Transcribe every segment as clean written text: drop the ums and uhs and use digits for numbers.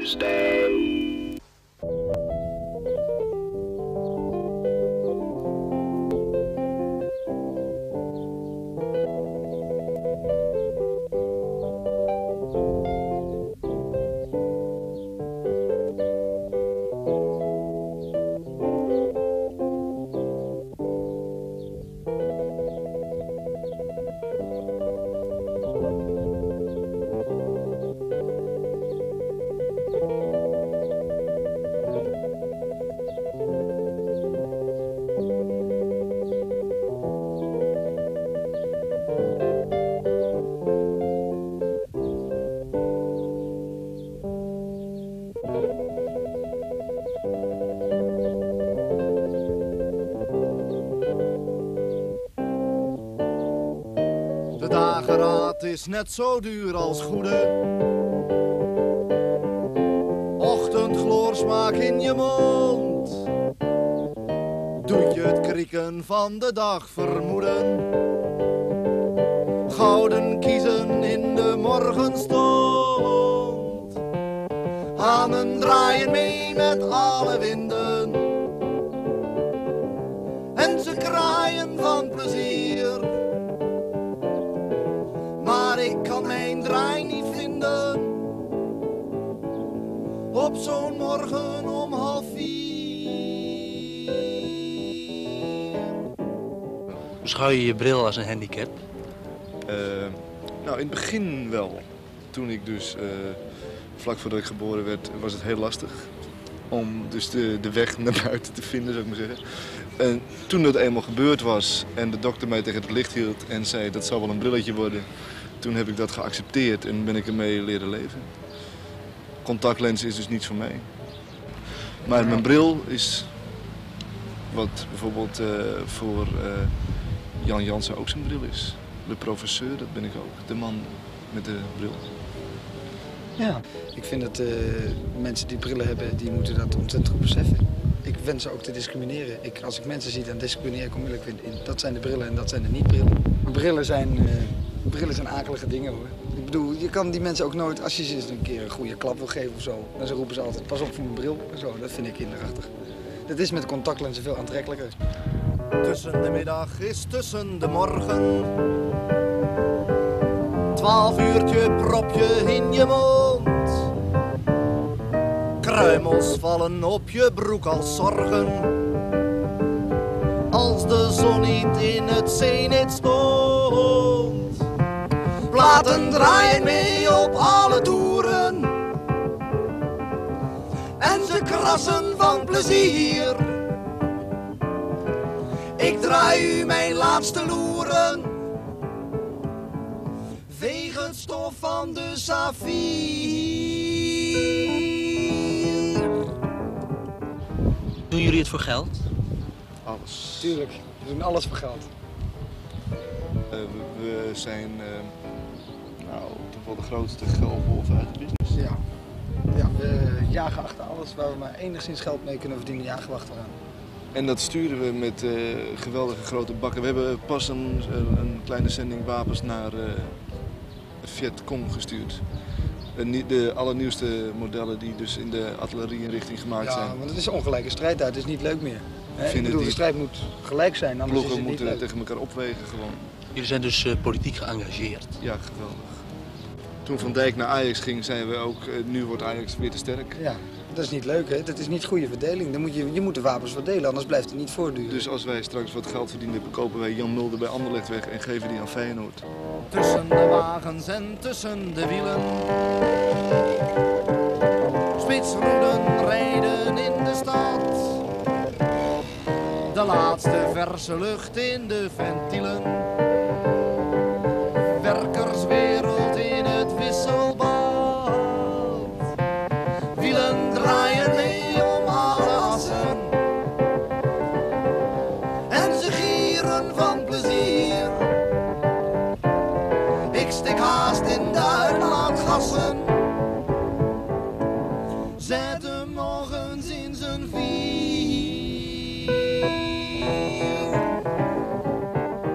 Tuesday. De dageraad is net zo duur als goede. Ochtendgloorsmaak in je mond. Doet je het krieken van de dag vermoeden. Gouden kiezen in de morgenstond. Hanen draaien mee met alle winden. En ze kraaien van plezier. Maar ik kan mijn draai niet vinden. Op zo'n morgen om 3:30. Beschouw je je bril als een handicap? Nou, in het begin wel. Toen ik dus, vlak voordat ik geboren werd, was het heel lastig. Om dus de weg naar buiten te vinden, zou ik maar zeggen. En toen dat eenmaal gebeurd was en de dokter mij tegen het licht hield en zei dat zal wel een brilletje worden. Toen heb ik dat geaccepteerd en ben ik ermee leren leven. Contactlens is dus niets voor mij. Maar mijn bril is wat bijvoorbeeld voor Jan Jansen ook zijn bril is. De professeur, dat ben ik ook. De man met de bril. Ja, ik vind dat mensen die brillen hebben, die moeten dat ontzettend goed beseffen. Ik wens ze ook te discrimineren. Als ik mensen zie, dan discrimineer ik onmiddellijk in. Dat zijn de brillen en dat zijn de niet-brillen. Brillen zijn akelige dingen, hoor. Ik bedoel, je kan die mensen ook nooit, als je ze een keer een goede klap wil geven of zo, dan roepen ze altijd, pas op voor mijn bril en zo. Dat vind ik kinderachtig. Dat is met contactlenzen veel aantrekkelijker. Tussen de middag is tussen de morgen. 12 uurtje propje in je mond. Kruimels vallen op je broek als zorgen. Als de zon niet in het zenith stond. Platen draaien mee op alle toeren. En ze krassen van plezier. Ik draai u mijn laatste loeren. Veeg het stof van de saffier. Doen jullie het voor geld? Alles. Tuurlijk, we doen alles voor geld. We zijn nou, toch wel de grootste geldwolf uit de business. Ja. Ja, we jagen achter alles waar we maar enigszins geld mee kunnen verdienen, jagen we achteraan. En dat sturen we met geweldige grote bakken. We hebben pas een kleine zending wapens naar Vietcong gestuurd. De allernieuwste modellen die dus in de artillerie-inrichting gemaakt zijn. Ja, want het is een ongelijke strijd uit, het is niet leuk meer. Ik bedoel, die de strijd moet gelijk zijn, anders is ploegen het niet moeten leuk. tegen elkaar opwegen gewoon. Jullie zijn dus politiek geëngageerd. Ja, geweldig. Toen Van Dijk naar Ajax ging, zeiden we ook, nu wordt Ajax weer te sterk. Ja, dat is niet leuk, hè? Dat is niet goede verdeling. Je moet de wapens verdelen, anders blijft het niet voortduren. Dus als wij straks wat geld verdienen, kopen wij Jan Mulder bij Anderlecht weg en geven die aan Feyenoord. Tussen de wagens en tussen de wielen. Spitsroeden rijden in de stad. De laatste verse lucht in de ventielen. Werkerswereld in het wisselbad. Wielen draaien mee om alle assen. En ze gieren van plezier. Ik stik haast in de uitlaatgassen. Zet hem nog eens in zijn vier.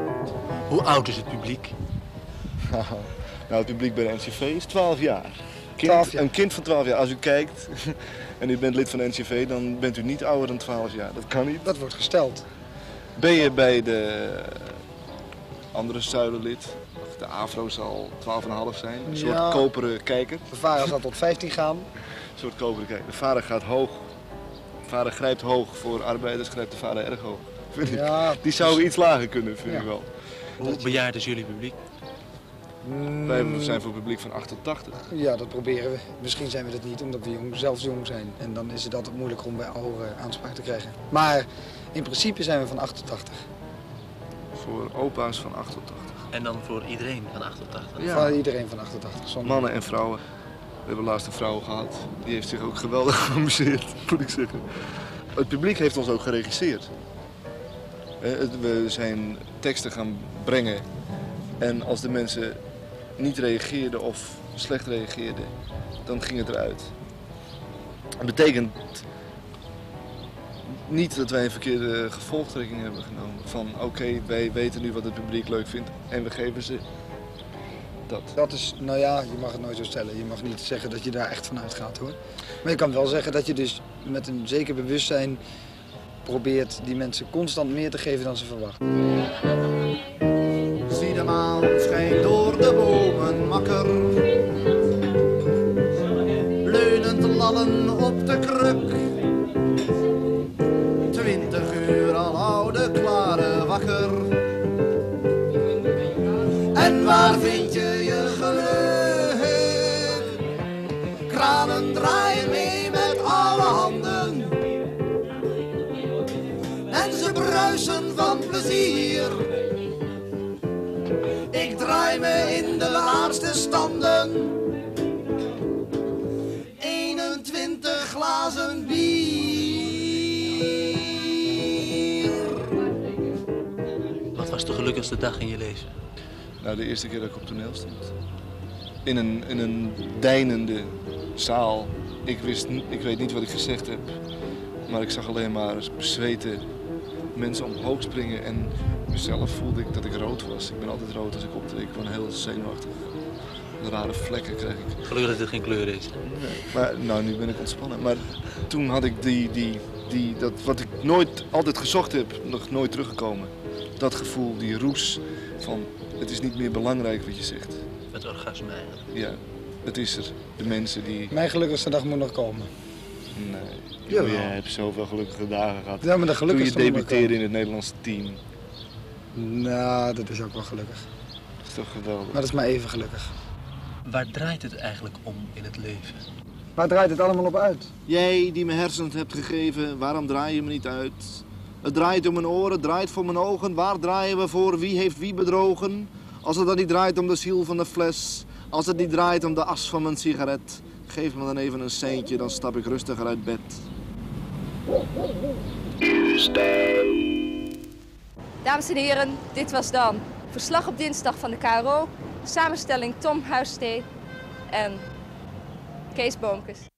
Hoe oud is het publiek? Nou, het publiek bij de NCV is 12 jaar. 12 jaar. Een kind van 12 jaar, als u kijkt en u bent lid van de NCV, dan bent u niet ouder dan 12 jaar. Dat kan niet. Dat wordt gesteld. Ben je bij de andere zuilenlid, de AVRO zal 12,5 zijn, een soort Ja. koperen kijker. De vader zal tot 15 gaan. Een soort koperen kijker. De vader gaat hoog. De vader grijpt hoog. Voor arbeiders grijpt de vader erg hoog. Vind ik. Ja, Die zou iets lager kunnen, vind Ja. ik wel. Hoe bejaard is jullie publiek? Wij zijn voor het publiek van 8 tot 80. Ja, dat proberen we. Misschien zijn we dat niet, omdat we zelfs jong zijn. En dan is het altijd moeilijker om bij ouderen aanspraak te krijgen. Maar in principe zijn we van 8 tot 80. Voor opa's van 8 tot 80. En dan voor iedereen van 88? Ja. Van iedereen van 88. Zonder... Mannen en vrouwen. We hebben laatst een vrouw gehad. Die heeft zich ook geweldig geamuseerd, moet ik zeggen. Het publiek heeft ons ook geregisseerd. We zijn teksten gaan brengen. En als de mensen niet reageerden of slecht reageerden, dan ging het eruit. Dat betekent niet dat wij een verkeerde gevolgtrekking hebben genomen. Van oké, wij weten nu wat het publiek leuk vindt en we geven ze dat. Dat is, nou ja, je mag het nooit zo stellen. Je mag niet zeggen dat je daar echt van uitgaat, hoor. Maar je kan wel zeggen dat je dus met een zeker bewustzijn probeert die mensen constant meer te geven dan ze verwachten. Zie de maan schijnt door de bomen makker. Leunend lallen op de kruk. 20 uur al oude klare wakker. En waar vind je je geluk? Kranen draaien mee met alle handen. En ze bruisen van plezier. Ik draai me in de laatste standen. 21 glazen bier. Wat was de gelukkigste dag in je leven? Nou, de eerste keer dat ik op toneel stond. In een deinende zaal. Ik weet niet wat ik gezegd heb. Maar ik zag alleen maar bezweten mensen omhoog springen. En mezelf voelde ik dat ik rood was. Ik ben altijd rood als ik optreed. Ik ben heel zenuwachtig. Rare vlekken kreeg ik. Gelukkig dat het geen kleur is. Maar nou, nu ben ik ontspannen. Maar toen had ik dat wat ik nooit altijd gezocht heb, nog nooit teruggekomen. Dat gevoel, die roes van het is niet meer belangrijk wat je zegt. Het orgasme eigenlijk. Ja, het is er. De mensen die... Mijn gelukkigste dag moet nog komen. Nee. Jawel. Je hebt zoveel gelukkige dagen gehad. Ja, maar de Toen je gelukkigste moet nog debuteerde komen. in het Nederlandse team. Nou, dat is ook wel gelukkig. Dat is toch geweldig. Maar dat is maar even gelukkig. Waar draait het eigenlijk om in het leven? Waar draait het allemaal op uit? Jij die me hersens hebt gegeven, waarom draai je me niet uit? Het draait om mijn oren, het draait voor mijn ogen. Waar draaien we voor? Wie heeft wie bedrogen? Als het dan niet draait om de ziel van de fles. Als het niet draait om de as van mijn sigaret. Geef me dan even een centje, dan stap ik rustiger uit bed. Dames en heren, dit was dan Verslag op dinsdag van de KRO. Samenstelling Tom Huisstee en Kees Boomkes.